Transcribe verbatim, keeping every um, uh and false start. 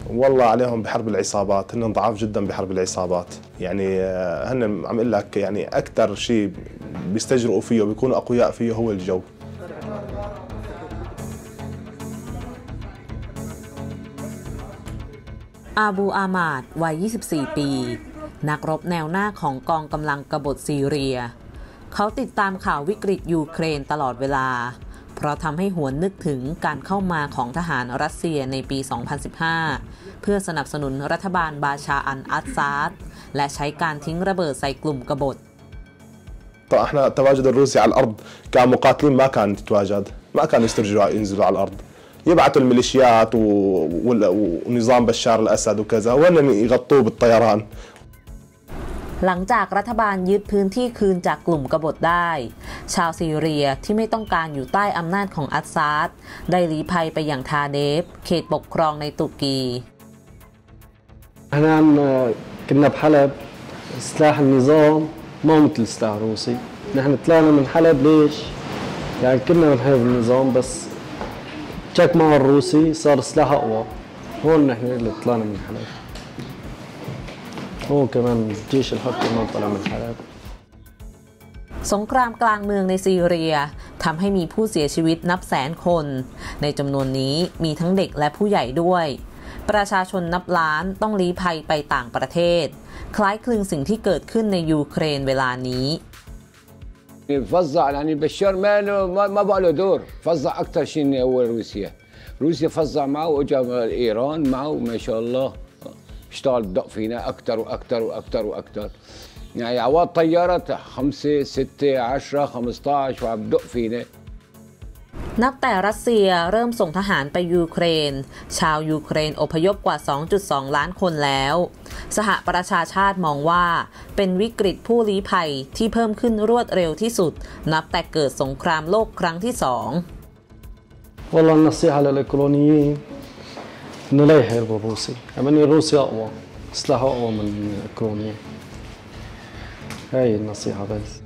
والله عليهم بحرب العصابات، هن ضعاف جدا بحرب العصابات، يعني هن عم اقول لك يعني اكثر شيء بيستجرؤوا فيه وبيكونوا اقوياء فيه هو الجو. อาบูอามาดวัย ยี่สิบสี่ ปีนักรบแนวหน้าของกองกำลังกบฏซีเรียเขาติดตามข่าววิกฤตยูเครนตลอดเวลาเพราะทำให้หวนนึกถึงการเข้ามาของทหารรัสเซียในปี สองพันสิบห้า เพื่อสนับสนุนรัฐบาลบาชาอัลอาซาดและใช้การทิ้งระเบิดใส่กลุ่มกบฏ احنا تواجد الروسي على الارض كمقاتلين ما كان يتواجد، ما كانوا يسترجعوا ينزلوا على الارض، يبعثوا الميليشيات ونظام بشار الاسد وكذا وهن يغطوه بالطيران. หลังจากรัฐบาลยึดพื้นที่คืนจากกลุ่มกบฏได้ชาวซีเรียที่ไม่ต้องการอยู่ใต้อำนาจของอัสซาดได้ลี้ภัยไปอย่างทาเดฟเขตปกครองในตุรกี احنا كنا بحلب سلاح النظام ما مثل السلاح الروسي، نحن طلعنا من حلب ليش؟ يعني كنا بنحارب النظام بس تشك مع الروسي صار سلاح اقوى، هون نحن اللي طلعنا من حلب. هو كمان الجيش الحر كمان طلع من حلب. สงครามกลางเมืองในซีเรียทำให้มีผู้เสียชีวิตนับแสนคนในจำนวนนี้มีทั้งเด็กและผู้ใหญ่ด้วยประชาชนนับล้านต้องลี้ภัยไปต่างประเทศคล้ายคลึงสิ่งที่เกิดขึ้นในยูเครนเวลานี้ فظع يعني بشار ما ما ما بقى له دور، فظع اكثر شيء هو روسيا، روسيا فظع معه واجا ايران معه ما شاء الله اشتغل بدق فينا اكثر واكثر واكثر واكثر، يعني عواد طيارات خمسة ستة عشرة خمسة عشر وعم بدق فينا. นับแต่รัสเซียเริ่มส่งทหารไปยูเครนชาวยูเครนอพยพกว่า สองจุดสอง ล้านคนแล้วสหประชาชาติมองว่าเป็นวิกฤตผู้ลี้ภัยที่เพิ่มขึ้นรวดเร็วที่สุดนับแต่เกิดสงครามโลกครั้งที่สอง والله النصيحة للأوكرانيين إنه لا يحاربوا الروسي، يعني الروسي أقوى، سلاحه أقوى من الأوكرانيين. هاي النصيحة بس.